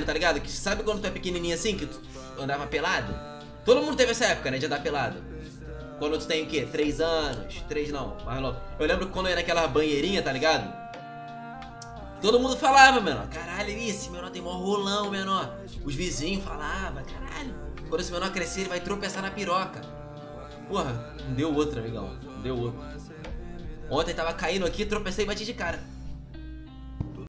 tá ligado? Que sabe quando tu é pequenininho assim, que tu andava pelado? Todo mundo teve essa época, né, de andar pelado. Quando tu tem o quê? 3 anos? 3 não, mais logo. Eu lembro que quando eu ia naquela banheirinha, tá ligado? Todo mundo falava, menor. Caralho, esse menor tem mó rolão, menor. Os vizinhos falavam, caralho. Quando esse menor crescer, ele vai tropeçar na piroca. Porra, não deu outra, amigão. Não deu outra. Ontem tava caindo aqui, tropecei e bati de cara.